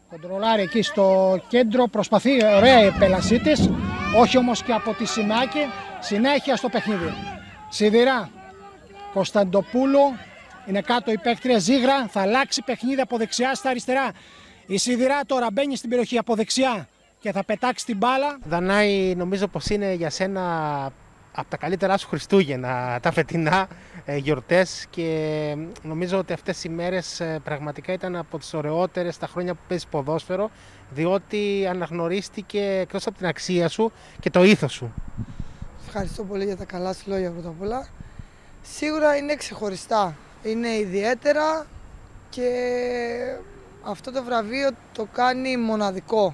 Κοντρολάρει εκεί στο κέντρο, προσπαθεί, ωραία η επέλασή της, όχι όμως και από τη Σιμάκη, συνέχεια στο παιχνίδι. Σιδηρά, Κωνσταντοπούλου, είναι κάτω η παίκτρια Ζήγρα, θα αλλάξει παιχνίδι από δεξιά στα αριστερά. Η Σιδηρά τώρα μπαίνει στην περιοχή από δεξιά και θα πετάξει την μπάλα. Δανάη, νομίζω πως είναι για σένα από τα καλύτερά σου Χριστούγεννα, τα φετινά γιορτές, και νομίζω ότι αυτές οι μέρες πραγματικά ήταν από τις ωραιότερες τα χρόνια που παίζεις ποδόσφαιρο, διότι αναγνωρίστηκε εκτός από την αξία σου και το ήθος σου. Ευχαριστώ πολύ για τα καλά σου λόγια πρώτα απ' όλα. Σίγουρα είναι ξεχωριστά, είναι ιδιαίτερα και αυτό το βραβείο το κάνει μοναδικό.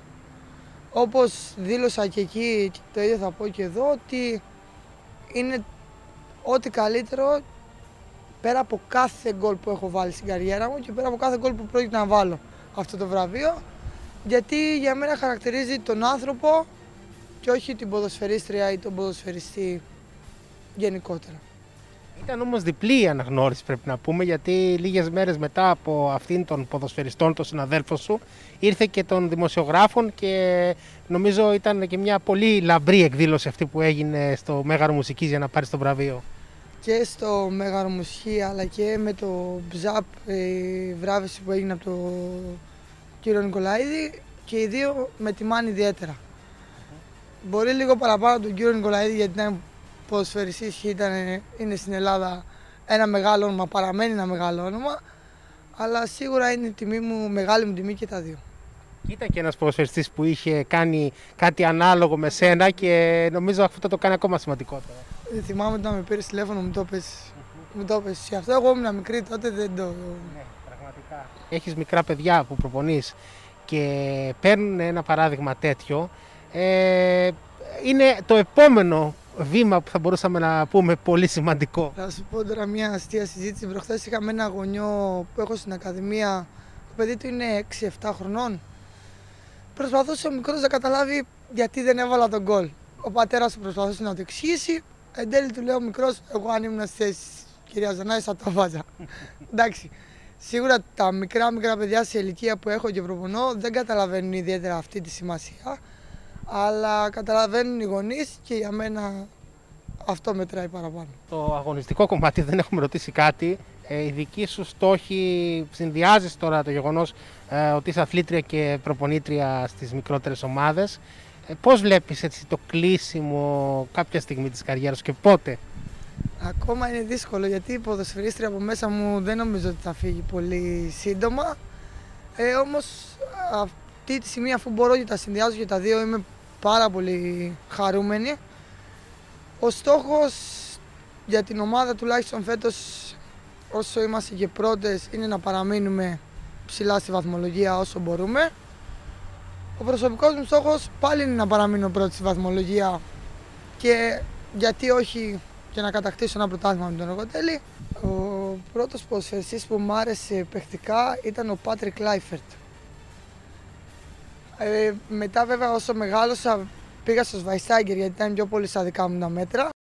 Όπως δήλωσα και εκεί, το ίδιο θα πω και εδώ, ότι είναι ό,τι καλύτερο πέρα από κάθε γκολ που έχω βάλει στην καριέρα μου και πέρα από κάθε γκολ που πρόκειται να βάλω αυτό το βραβείο, γιατί για μένα χαρακτηρίζει τον άνθρωπο και όχι την ποδοσφαιρίστρια ή τον ποδοσφαιριστή γενικότερα. Ήταν όμως διπλή η αναγνώριση, πρέπει να πούμε, γιατί λίγες μέρες μετά από αυτήν των ποδοσφαιριστών, τον συναδέλφο σου, ήρθε και των δημοσιογράφων, και νομίζω ήταν και μια πολύ λαμπρή εκδήλωση αυτή που έγινε στο Μέγαρο Μουσικής για να πάρεις το βραβείο. Και στο Μέγαρο Μουσική, αλλά και με το ΜΖΑΠ, η βράβευση που έγινε από τον κύριο Νικολαίδη, και οι δύο με τιμάνε ιδιαίτερα. Μπορεί λίγο παραπάνω τον κύριο Νικολαίδη, γιατί ήταν ποδοσφαιριστής και είναι στην Ελλάδα ένα μεγάλο όνομα, παραμένει ένα μεγάλο όνομα, αλλά σίγουρα είναι η τιμή μου, μεγάλη μου τιμή και τα δύο. Ήταν και ένας ποδοσφαιριστής που είχε κάνει κάτι ανάλογο με σένα, και νομίζω αυτό το κάνει ακόμα σημαντικότερο. Θυμάμαι όταν με πήρες τηλέφωνο, μου το πες. Και αυτό εγώ ήμουν μικρή τότε, δεν το... Ναι, πραγματικά. Έχεις μικρά παιδιά που προπονείς και παίρνουν ένα παράδειγμα τέτοιο. Είναι το επόμενο βήμα που θα μπορούσαμε να πούμε πολύ σημαντικό. Θα σου πω τώρα μια αστεία συζήτηση. Προχθές είχαμε ένα γονιό που έχω στην Ακαδημία. Το παιδί του είναι 6-7 χρονών. Προσπαθούσε ο μικρός να καταλάβει γιατί δεν έβαλα τον γκολ. Ο πατέρας του προσπαθούσε να το εξηγήσει. Εν τέλει του λέω ο μικρός, εγώ αν ήμουν στη θέση κυρία Ζανάη θα το βάζα. Εντάξει. Σίγουρα τα μικρά παιδιά σε ηλικία που έχω και προπονώ δεν καταλαβαίνουν ιδιαίτερα αυτή τη σημασία. Αλλά καταλαβαίνουν οι γονείς και για μένα αυτό μετράει παραπάνω. Το αγωνιστικό κομμάτι δεν έχουμε ρωτήσει κάτι. Η δική σου στόχη, συνδυάζεις τώρα το γεγονός ότι είσαι αθλήτρια και προπονήτρια στις μικρότερες ομάδες. Πώς βλέπεις έτσι το κλείσιμο κάποια στιγμή της καριέρας και πότε? Ακόμα είναι δύσκολο, γιατί η ποδοσφαιρίστρια από μέσα μου δεν νομίζω ότι θα φύγει πολύ σύντομα. Όμως αυτή τη στιγμή, αφού μπορώ και τα συνδυάζω και τα δύο, είμαι πάρα πολύ χαρούμενη. Ο στόχος για την ομάδα, τουλάχιστον φέτος, όσο είμαστε και πρώτες, είναι να παραμείνουμε ψηλά στη βαθμολογία όσο μπορούμε. Ο προσωπικός μου στόχος πάλι είναι να παραμείνω πρώτη στη βαθμολογία, και γιατί όχι και να κατακτήσω ένα πρωτάθλημα με τον Αργοτέλη. Ο πρώτος ποδοσφαιριστής που μου άρεσε παιχτικά ήταν ο Πάτρικ Κλάιφερτ. Μετά βέβαια όσο μεγάλωσα πήγα στο Σβαϊστάγκερ, γιατί ήταν πιο πολύ στα δικά μου τα μέτρα.